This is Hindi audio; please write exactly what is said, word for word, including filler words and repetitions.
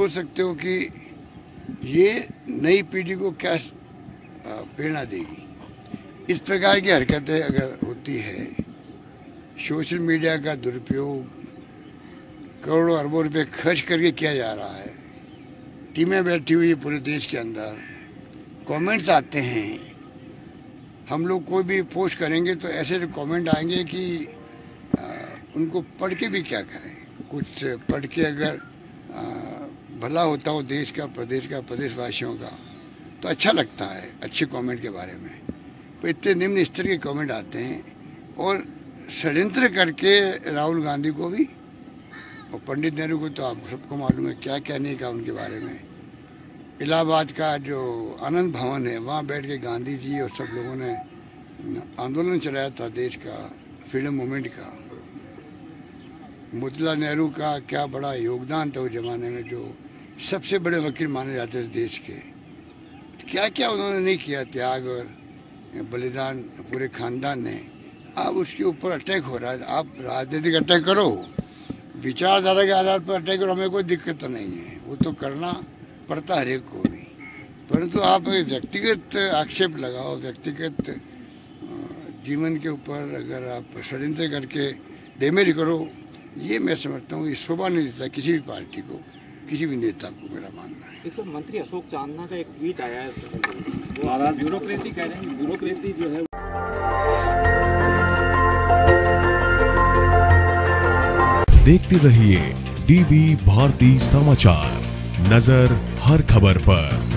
सोच सकते हो कि ये नई पीढ़ी को क्या प्रेरणा देगी। इस प्रकार की हरकतें अगर होती है, सोशल मीडिया का दुरुपयोग करोड़ों अरबों रुपए खर्च करके किया जा रहा है, टीमें बैठी हुई है पूरे देश के अंदर, कमेंट्स आते हैं, हम लोग कोई भी पोस्ट करेंगे तो ऐसे कमेंट आएंगे कि आ, उनको पढ़ के भी क्या करें। कुछ पढ़ के अगर आ, भला होता हो देश का, प्रदेश का, प्रदेशवासियों का, तो अच्छा लगता है अच्छे कमेंट के बारे में। तो इतने निम्न स्तर के कमेंट आते हैं और षड्यंत्र करके राहुल गांधी को भी और पंडित नेहरू को तो आप सबको मालूम है क्या क्या नहीं कहा उनके बारे में। इलाहाबाद का जो आनंद भवन है, वहाँ बैठ के गांधी जी और सब लोगों ने आंदोलन चलाया था देश का, फ्रीडम मूवमेंट का। मोतीलाल नेहरू का क्या बड़ा योगदान था उस जमाने में, जो सबसे बड़े वकील माने जाते थे देश के। क्या क्या उन्होंने नहीं किया, त्याग और बलिदान पूरे खानदान ने। अब उसके ऊपर अटैक हो रहा है। आप राजनीतिक अटैक करो, विचारधारा के आधार पर अटैक करो, हमें कोई दिक्कत नहीं है, वो तो करना पड़ता है हर एक को भी। परंतु आप व्यक्तिगत आक्षेप लगाओ, व्यक्तिगत जीवन के ऊपर अगर आप षड्यंत्र करके डैमेज करो, ये मैं समझता हूँ ये शोभा नहीं देता किसी भी पार्टी को, किसी भी नेता को, मेरा मानना है। एक सर मंत्री अशोक चांदना का एक ट्वीट आया है, वो ब्यूरोक्रेसी कह रहे हैं, ब्यूरोक्रेसी जो है। देखते रहिए डीवी भारती समाचार, नजर हर खबर पर।